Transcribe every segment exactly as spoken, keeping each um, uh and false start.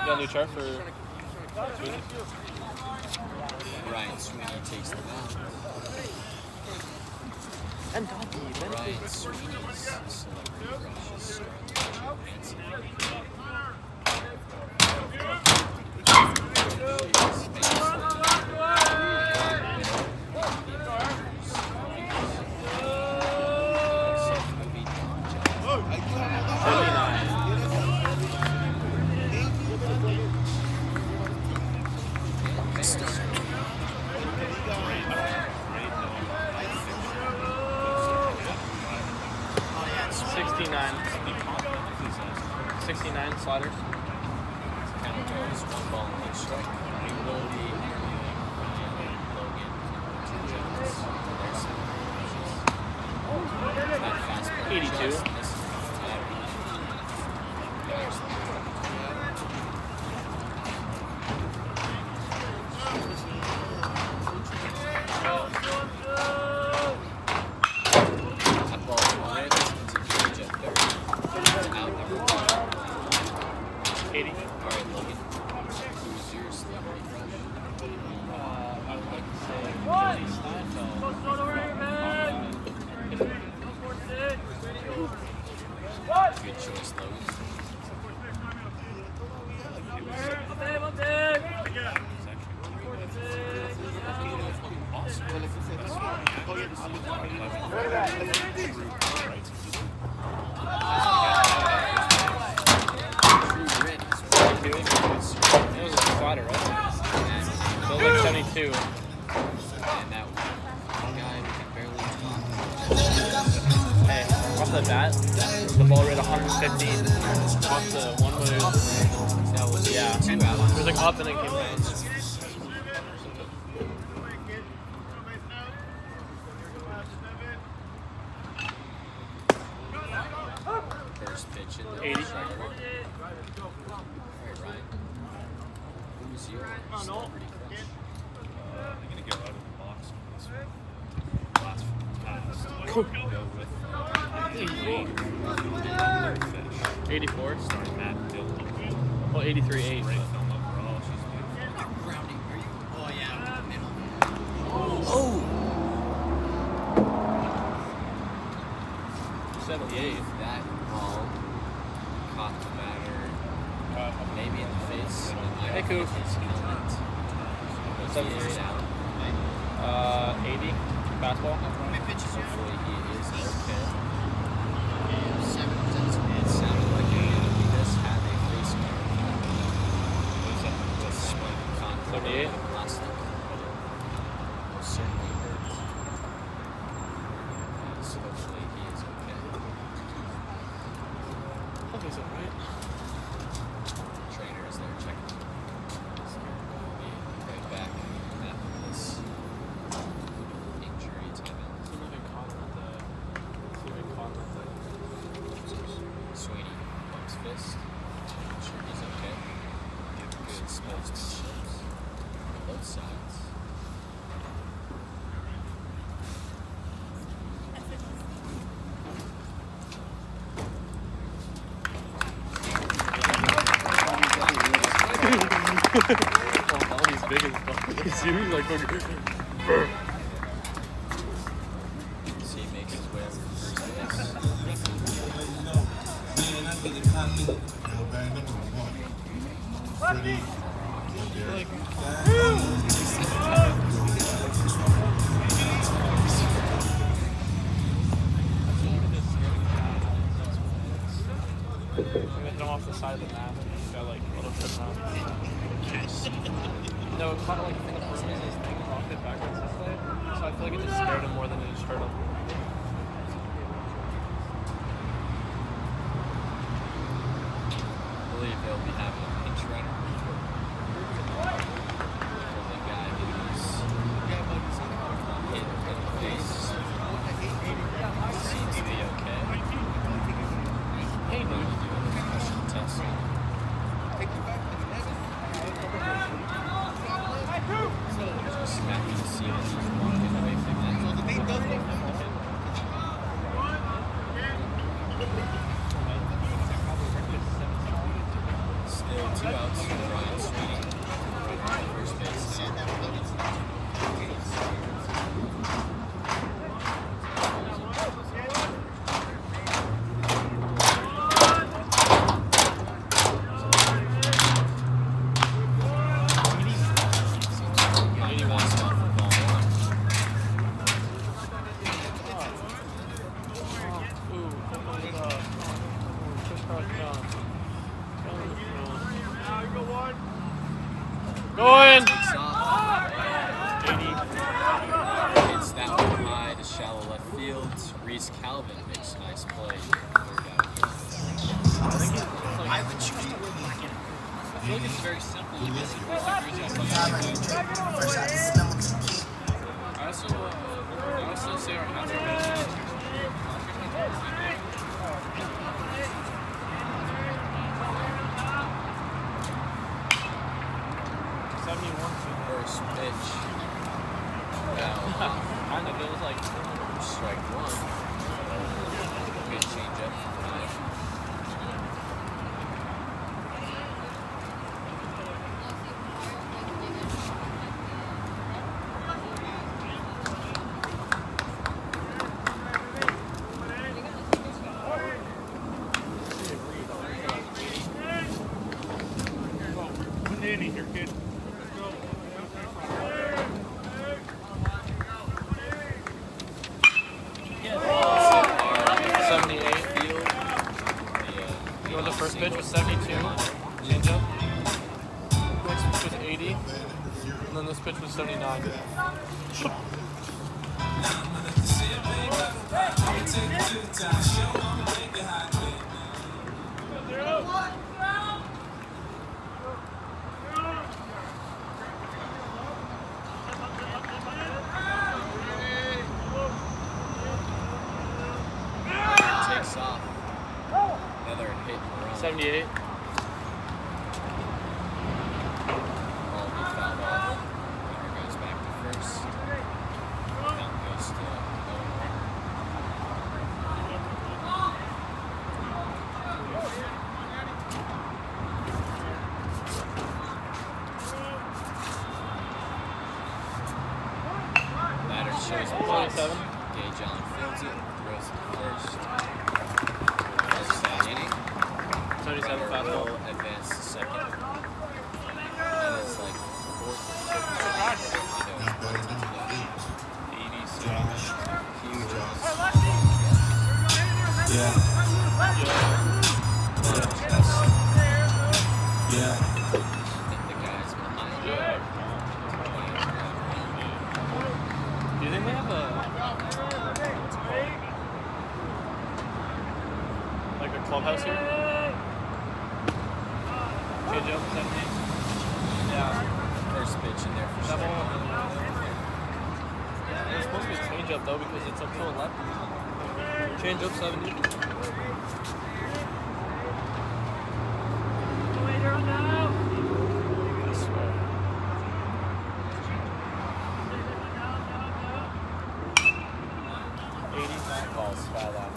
got a new chart for Sweeney? Ryan Sweeney takes the mound. And Donkey. Ryan Sweeney's celebrity rushes sixty-nine. sixty-nine sliders. Count goes one ball and one strike. Logan, two Jones. There's some rushes. That fastball. eighty-two. eighty. Alright, Logan. Who's your celebrity crush? Uh, I would like to say Jerry Steinfeld. Good choice, Logan. It was a slider, right? So it was like seventy-two. And that one guy we can barely Hey, off the bat, the ball rate one fifteen. Off the one move. that was Yeah. two It outs. was like up and then came down. First pitch in the eighty. strike one. Alright, Ryan. Who's your celebrity crush? I'm gonna go out of the box with this one. Last pass. Cool. Go with uh, Fish. eighty-four. Starting Matt Dillon. Oh, eighty-three eight. Great film overall. She's beautiful. Grounding. Are you? Oh yeah, middle. Oh. seventy-eight. If that ball caught the batter, maybe in the face, it might Hey, have Coop. hit his helmet. Was he seventy-three. out? Uh, eighty. Fastball. Hopefully he is okay. It sounded like he does have a face guard. seventy-eight. Last night. Most certainly hurt. So hopefully he is okay. Okay, so right. Trainer is there checking. We'll be right back after this injury timeout. See if I can caught him at the. See if I can caught him at the. Sweeney bumps fist. Sure he's okay. Good sportsmanship on both sides. Oh, he's big as fuck. You see him like fucking. See, he makes his way over to first base. Freddie. We hit him off the side of the map and he got like a little trip around. No, it caught like the thing of his thing and walked it backwards this way. So I feel like it just scared him more than it just hurt him. I believe they'll be having a pinch runner for the guy who's hit in the face. Seems to be okay. Hey, dude. Doing the concussion test. Just smacking the ceiling, just walking away from that. Still Two outs. Ryan Sweeney. First base. eighty-one spot for ball one. Ooh, what's up? Push card down. Going! Takes off. eighty. Hits that one high to shallow left field. Reese Calvin makes a nice play. Third out. I think it's like, I would choose to win black and I feel like it's very simple. You basically put the Reese Calvin. I also, uh, I also say our hats are better. seventy-one. First pitch. Now, Kind of feels like strike one. Good change up for five. Danny here, kid. seventy-eight. Field. The, uh, You know, the first pitch was seventy-two. Change up. Next pitch was eighty. And then this pitch was seventy-nine. takes off. Another hit and run. seventy-eight. Ball will be fouled off. Runner goes back to first. Count goes to oh one. Batter shows twenty-seven. Gage Allen fields it, throws it to first. First that inning. seventy-seven Runner fastball. will advance to second. And it's like fourth or fifth. eighty-seven. Huge on. Yeah. Yeah. Hit the guys behind you. Do you think they have a like a clubhouse here? Change up, seventy. Yeah. First pitch in there for That sure. one. It's supposed to be change up though because it's up to left. Change up seventy. I swear. eighty. Balls foul out.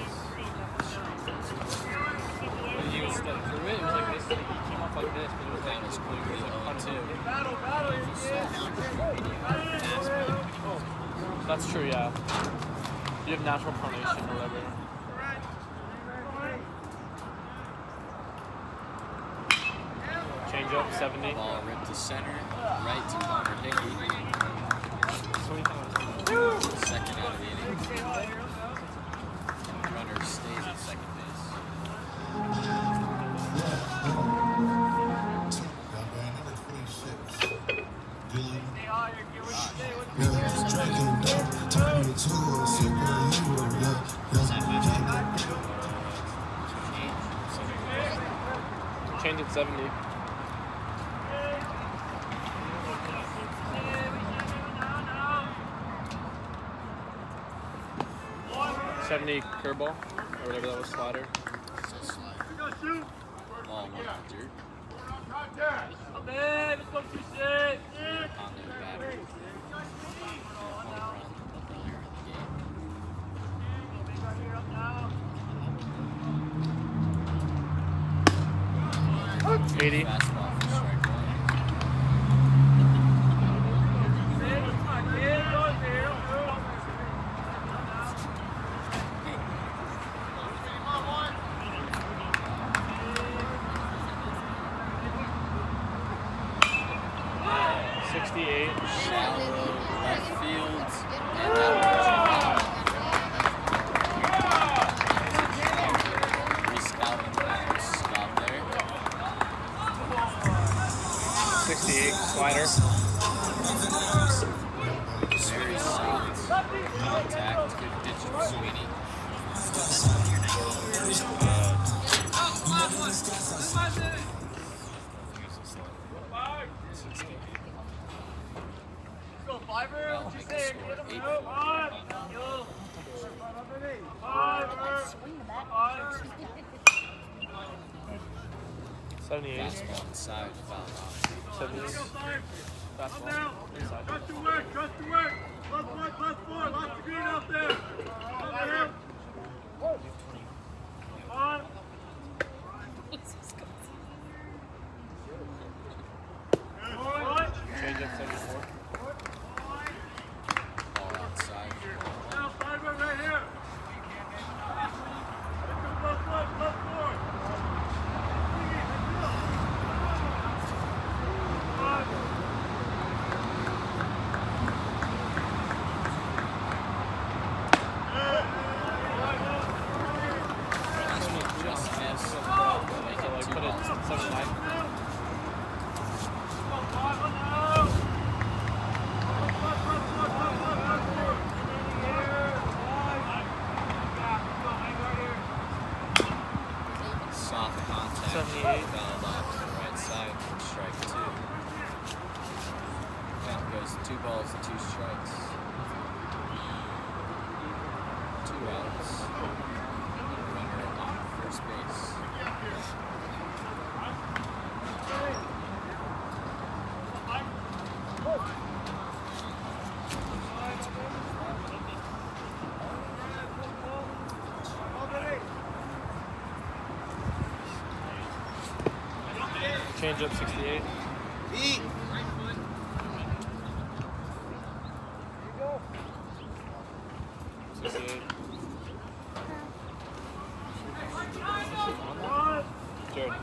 When he was stepping through it, it was like this. He came off like this, but it was That like was clearly oh two. That's true, yeah. You have natural pronation or whatever. Change up, seventy. Ball ripped to center, right to Connor Hickey. twenty times. Second out of the inning. Runner stays at second base. Number twenty-six. Dylan. Yeah, striking down, turning into a superhero. Yeah, yeah. Change at seventy. seventy curveball, or whatever that was, slider. So slide. Ball one on dirt. On the batter. Home run earlier in the game. eighty. Fastball for strike one. sixty-eight. Shallow left field. And that was re-scouting that Scott there. sixty-eight. Slider. Very soft contact. Good pitch from Sweeney. That'll make the score eight four. seventy-eight. Fastball inside, foul off. seventy-eight. Fastball. Inside. Trust your work, trust your work. Plus one, plus four, lots of green out there. Over him. On. Change up seventy-four. Ball outside. Now, fiber right here. Plus one, plus four. Just missed. So Make like it two put it balls. seventy-nine. Soft contact. seventy-eight. Fouled off to the right side for strike two. Count goes two balls and two strikes. Two outs. Runner on first base. Change up sixty-eight. sixty-eight. Jared.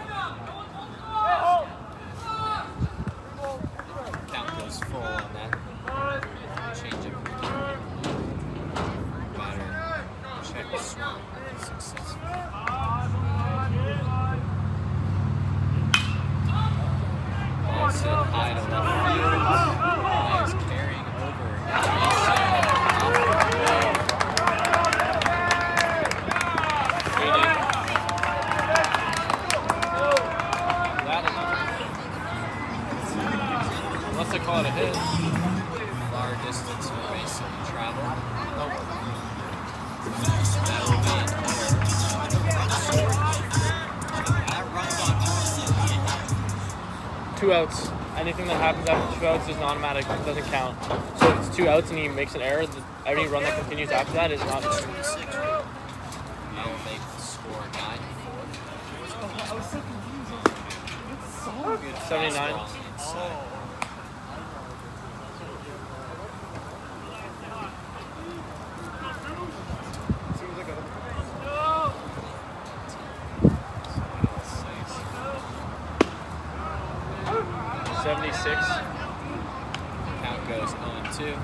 Count goes full on that. Change up. Batter. Check swung. Successful. Ball hit high to left field. Nice carrying over. Unless they call it a hit. Far distance for base and travel. Nope. That will be an Two outs. Anything that happens after two outs is an automatic. It doesn't count. So if it's two outs and he makes an error, the, every run that continues after that is not. That will make the score nine four. Good seventy-nine. fastball inside. seventy-six. Count goes oh and two.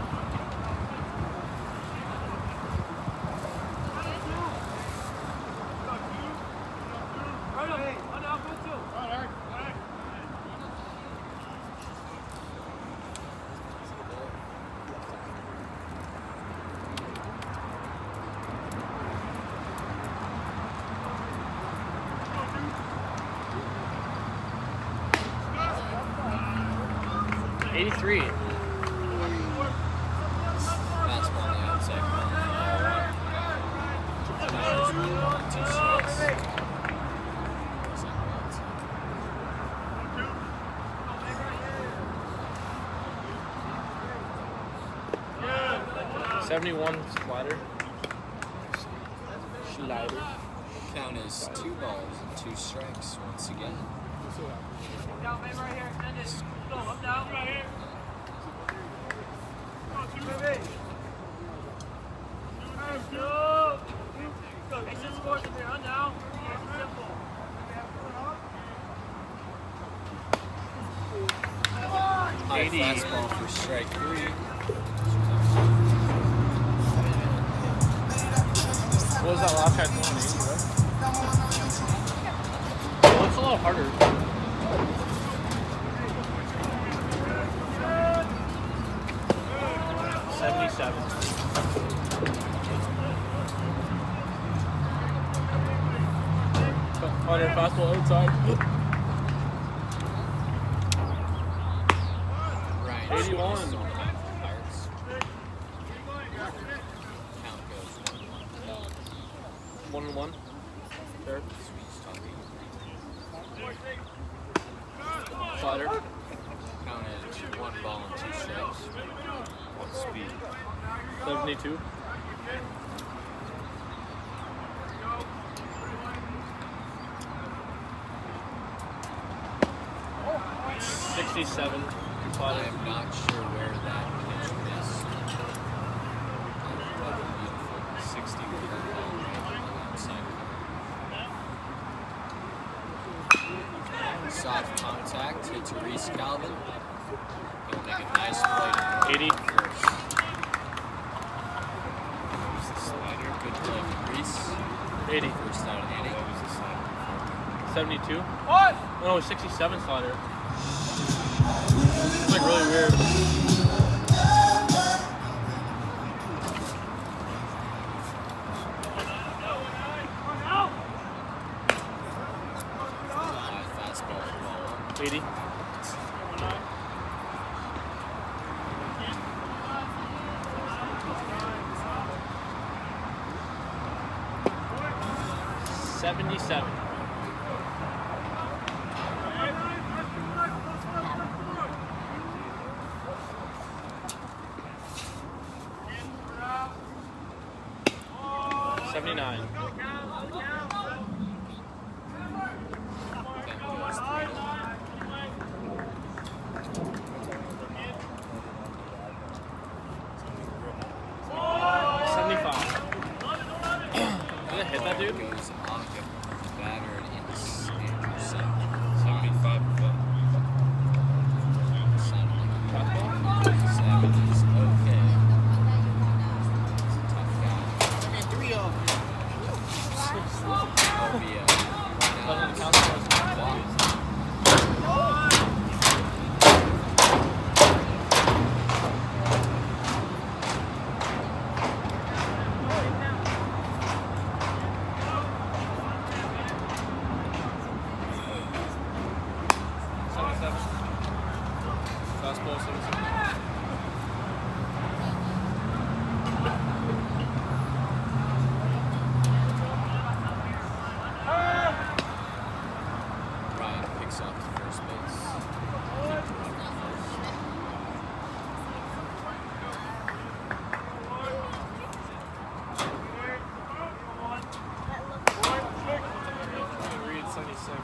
eighty-three. Fastball on the outside corner. That is one ball and two strikes. seventy-one slider. Slider. Count is two balls and two strikes once again. Down, man, right here. Send it. Go, up, down, right here. Come on, two, baby. Go. Go. Make some scores in there. Run down. Simple. High fastball for strike three. What was that last guy throwing? eighty, right? It looks a lot harder. seventy-seven. Hunter, fastball outside. Ryan. eighty-one. Pirates. Count goes one one. One and one. Third. Sweet story. Slider. Counted one ball and two strikes. What speed? seventy-two. sixty-seven. I Slider. am not sure where that pitch missed. Another beautiful sixty curveball right outside. Soft contact hit to Reese Calvin. He'll make a nice play to eighty. first. What was the slider? Good play from Reese. eighty. First out of the inning. What was the slider? seventy-two. What? No, it was sixty-seven slider. It's like really weird. High fastball for ball one. eighty. seventy-seven. seventy-nine. Count goes three to one. seventy-five. Did it hit that dude? Goes Anka, batter and Anderson. seventy-five or what? Sounded like Fastball? seven is okay. He's a tough guy. three oh. Oh, yeah. Doesn't count as Walk. seventy-seven. Fastball seventy-seven. Ryan picks off to first base. Reed seventy-six.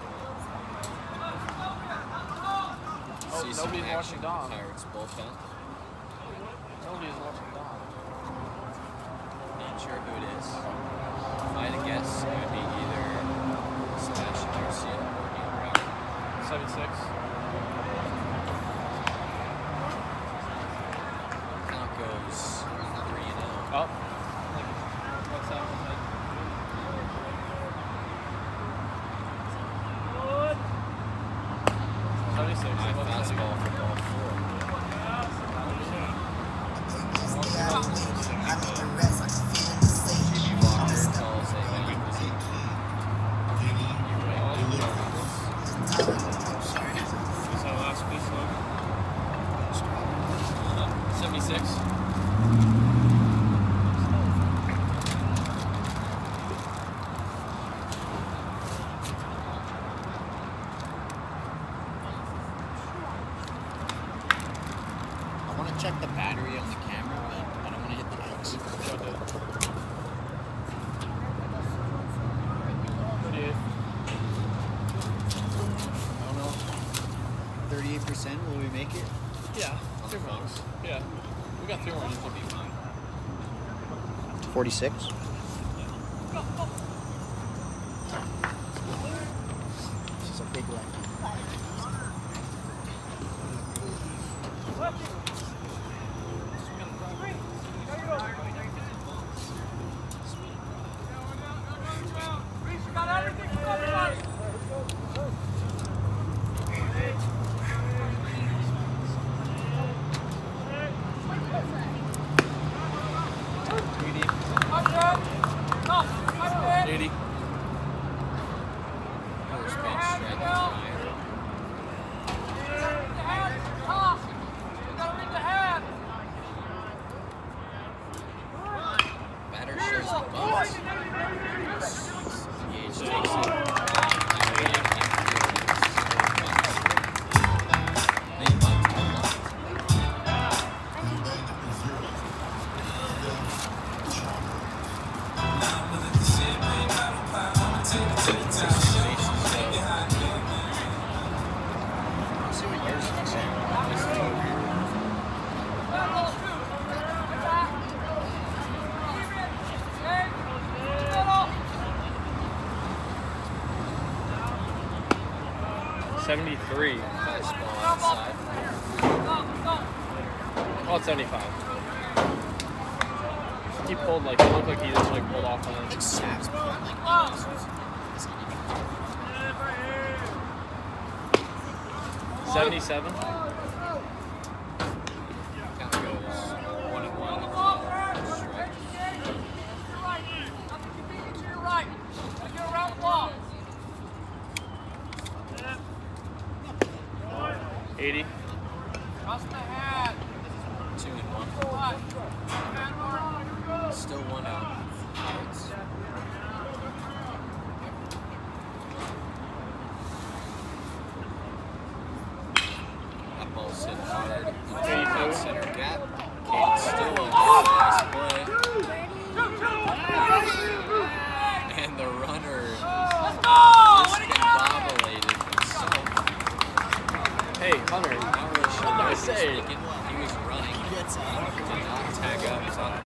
Oh, See some nobody's action watching in Dom. the Pirates bullpen. Nobody's watching Dom. Not sure who it is. If I had to guess, it would be either Sebastian Garcia or Neil Brown. seventy-six. Count goes three and oh. Up. What's that? seventy-six. High fastball for ball four. Jimmy Walker calls a man visit. Was that last pitch though? seventy-six. I want to check the battery on the camera, but I don't want to hit the X. thirty-eight. thirty-eight percent. Will we make it? Yeah, On three the more. phones? Yeah, we got three more. We'll be fine. forty-six. This is a big one. eighty. First bench strike higher. Batter shows the bumps. Gage takes it. They bumped a lot. See what yours is saying. seventy-three. Fastball outside. Oh, it's seventy-five. He pulled like, it looked like he just like pulled off on it. Like Saps behind like Eagles. seventy-seven. Count goes one and one. Strike. eighty. Two and one. Still one out. Outs. That ball's hit hard. Out center gap. Cade still on nice play. And the runner discombobulated himself. Hey, Hunter. Not really sure what he was Say. thinking. He was running. Did not tag up. He's on